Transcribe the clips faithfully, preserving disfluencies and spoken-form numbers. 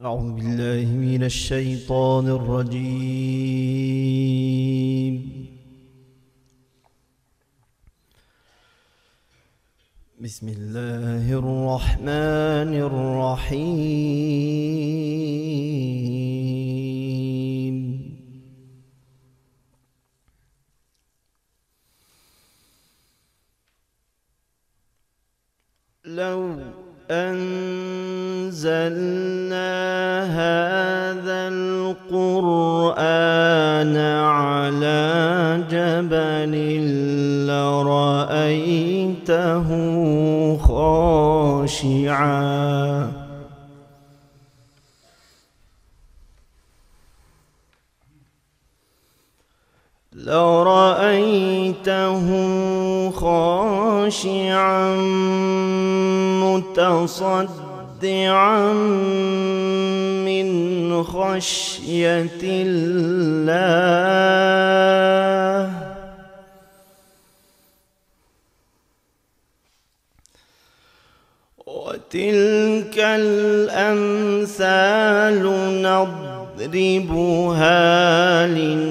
أعوذ بالله من الشيطان الرجيم. بسم الله الرحمن الرحيم. لو أنزلنا هذا القرآن على جبل لرأيته خاشعا لرأيته خاشعا متصدعا من خشية الله. وتلك الأمثال نضربها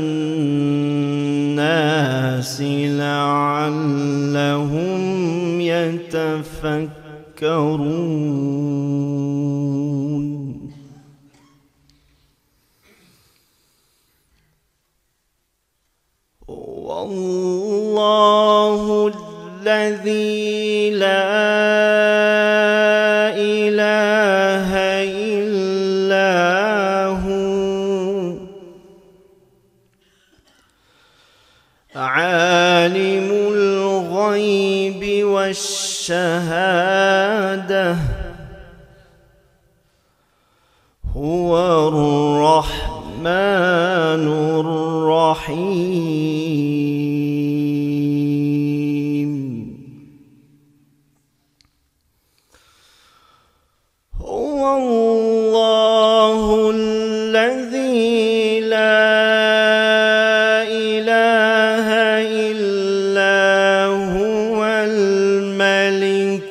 للناس لعلهم يتفكرون. والله الذي لا إله إلا هو عالم الغيب والشهادة هو الرحمن الرحيم. هو الله الذي لا إله إلا هو الملك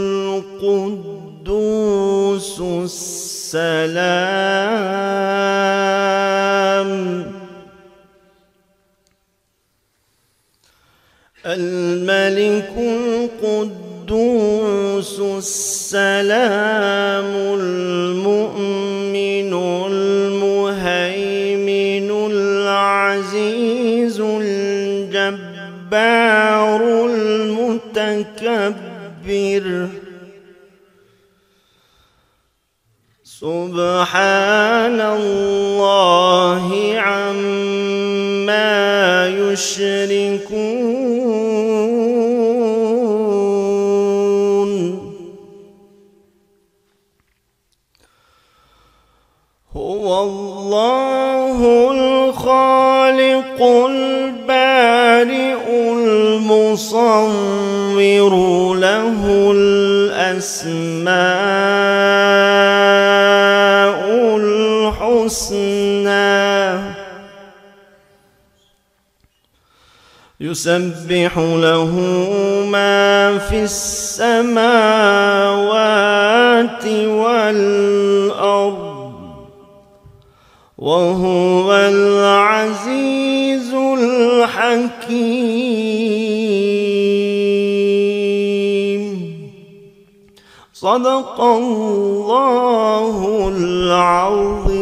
القدوس السلام الملك القدوس السلام المؤمن المهيمن العزيز الجبار المتكبر سبحان الله عما يشركون. هو الله الخالق البارئ المصور له الأسماء الحسنى يسبح له ما في السماوات والأرض وهو العزيز الحكيم. صدق الله العظيم.